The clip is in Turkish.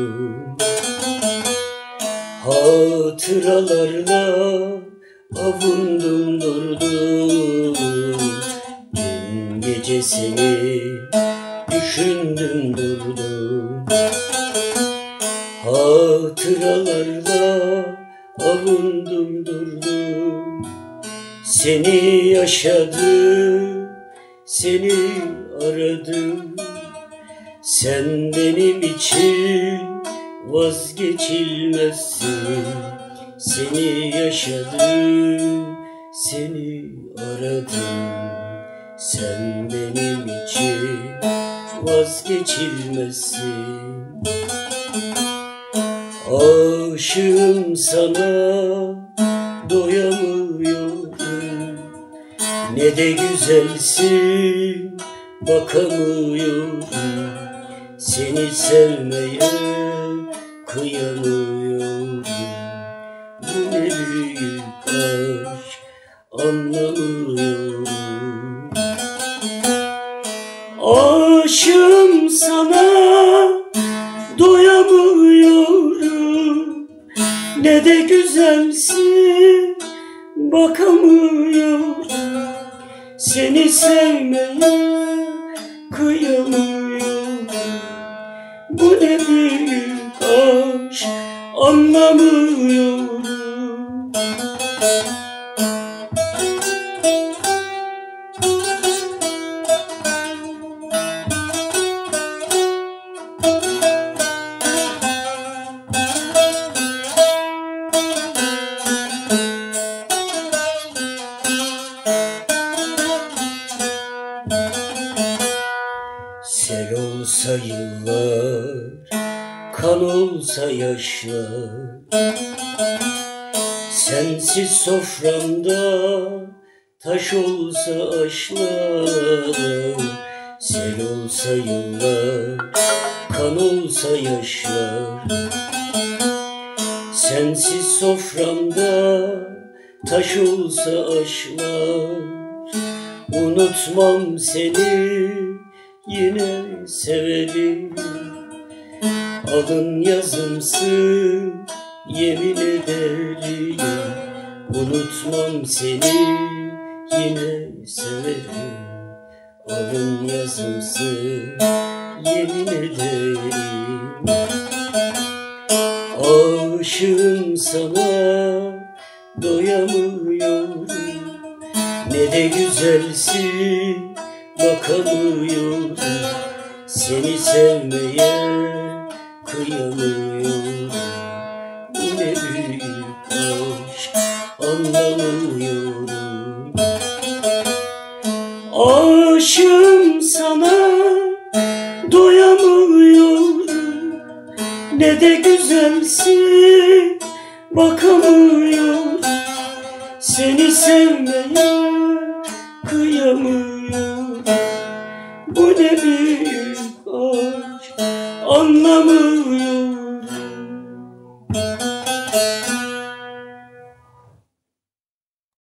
Hatıralarla avundum durdum. Dün gece seni düşündüm durdum. Hatıralarla avundum durdum. Seni yaşadım, seni aradım. Sen benim için vazgeçilmezsin. Seni yaşadım, seni aradım. Sen benim için vazgeçilmezsin. Aşığım sana, doyamıyorum. Ne de güzelsin, bakamıyorum. Seni sevmeye kıyamıyorum. Bu ne büyük aşk, anlamıyorum. Aşığım sana, doyamıyorum. Ne de güzelsin, bakamıyorum. Seni sevmeye kıyamıyorum. Bu ne büyük aşk, anlamıyorum. Sel olsa yıllar, kan olsa yaşlar. Sensiz soframda taş olsa aşlar. Sel olsa yıllar, kan olsa yaşlar. Sensiz soframda taş olsa aşlar. Unutmam seni, yine severim. Alın yazımsın, yemin ederim. Unutmam seni, yine severim. Alın yazımsın, yemin ederim. Aşığım sana, doyamıyorum. Ne de güzelsin, bakamıyorum. Seni sevmeye kıyamıyorum. Bu ne büyük aşk, anlamıyorum. Aşığım sana, doyamıyorum. Ne de güzelsin, bakamıyorum. Seni sevmeye kıyamıyorum. Bu ne büyük